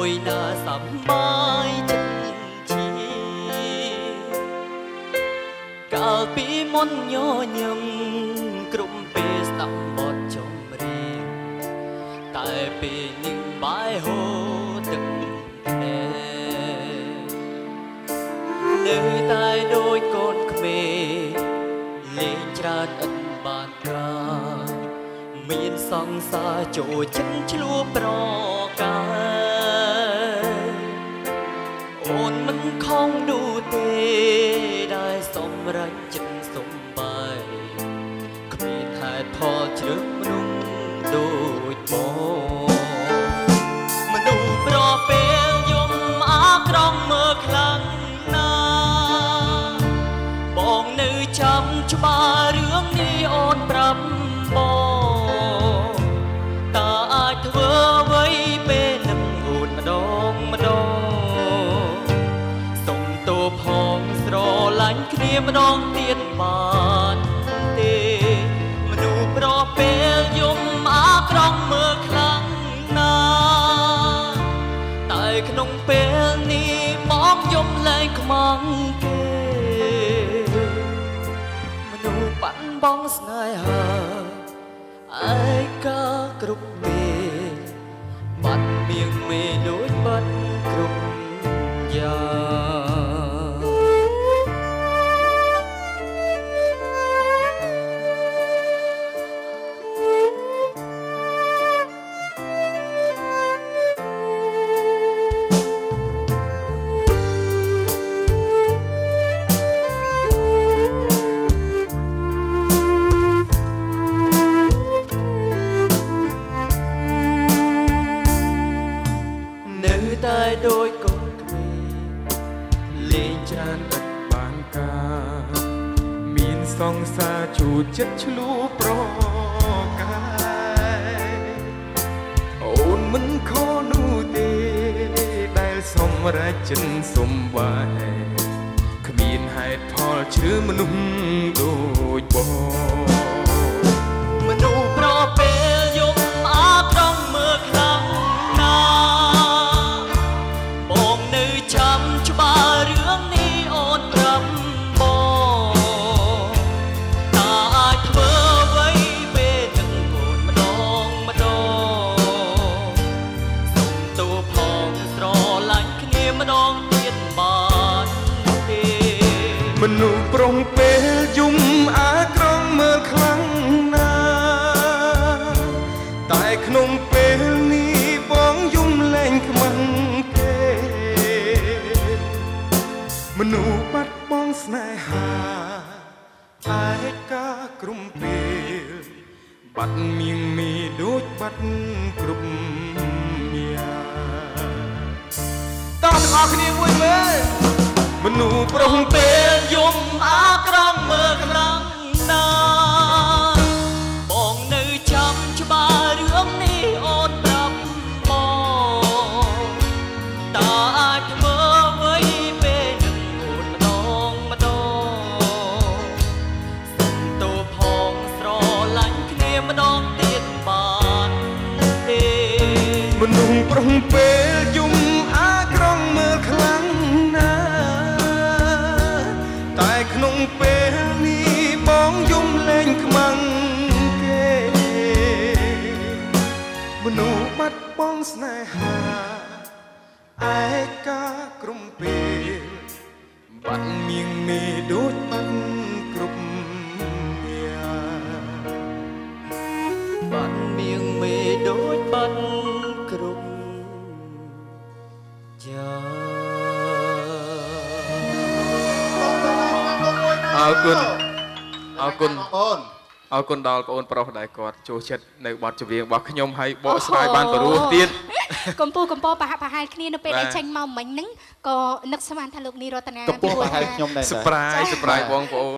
មួយណាសំបាយចិត្តជាកាលពីមុនញញឹមគ្រប់ពេលស្ដាប់បទចម្រៀងតែពេលនាងបាយហូរទឹកភ្នែកនៅតែដូចកូនក្មេងលេងច្រើនឥតបានការមានសង្សារចូលចិត្តឆ្លួប្រកាយអូនមិនខំនោះទេដែលសម្រេចចិត្តសំបាយគ្មានហេតុផលជ្រើសមនុស្សដូចបងមនុស្សប្រពេលយំអាក្រង់មើលខ្លាំងណាស់បងនៅចាំច្បាស់រឿងនេះអូនប្រាប់បងតើអាចធ្វើអ្វីពេលនឹងអូនម្ដងសុំទោសផងស្រឡាញ់គ្នាម្ដងទៀតបានទេមនុស្សប្រពេលយំអាក្រង់មើលខ្លាំងណាស់តែក្នុងពេលនេះបងយំលែងខ្មាំងគេមនុស្សបាត់បង់ស្នេហាឯកាគ្រប់ពេលបាត់មៀងមេដូចបាត់គ្រប់យ៉ាងតែដូចកូនក្មេងលេងច្រើនឥតបានការមានសង្សារជួចិត្តឆ្លូប្រកាយអូនមិនខុសនោះទេដែលសម្រេចចិត្តសំបាយគ្មានហេតុផលជ្រើមនុស្សដូចបងមនុស្សប្រពេលយំអាក្រង់មើលខ្លាំងណាស់ចាំច្បាស់រឿងនេះអូនប្រាប់បងតើអាចធ្វើអ្វីពេលនឹងអូនម្ដងសុំទោសផងស្រឡាញ់គ្នាម្ដងទៀតបានទេមនុស្សប្រុងពេលយំអាក្រង់មើលខ្លាំងណាស់តែក្នុងពេលនេះបងយំលែងខ្មាំងមនុស្សបាត់បង់ស្នេហាឯកាក្រុមពេលបាត់មៀងមីដូចបាត់គ្រប់យ៉ាងតោះទាំងអស់គ្នាមួយមើលមនុស្សប្រុងពេលយំអាក្រង់មើលខ្លាំងណាស់បងនៅចាំច្បាស់រឿងនេះអូនប្រាប់បងតើអាចធ្វើអ្វីម្ដងទៀតបានទេមនុស្សប្រុងពេលយំអាក្រង់មើលខ្លាំងណាស់តែក្នុងពេលនេះបងយំលែងខ្មាំងគេមនុស្សបាត់បង់ស្នេហាឯកាក្រុមពេលបាត់មៀងមេដូចបាត់គ្រប់បាត់មៀងមេដូចបាត់គ្រប់យ៉ាងអរគុណអរគុណអរគុណដល់បងប្រុសដែលគាត់ចូលចិត្តនៅបទចម្រៀងរបស់ខ្ញុំហើយបកស្រាយបានព្រោះទៀតកំពុងប្រហាក់ប្រហែលគ្នានៅពេលដែលចេញមកមិញហ្នឹងក៏នឹកស្មានថាលោកនីរតនាកំពុងប្រហែលខ្ញុំដែរ surprise បងប្អូន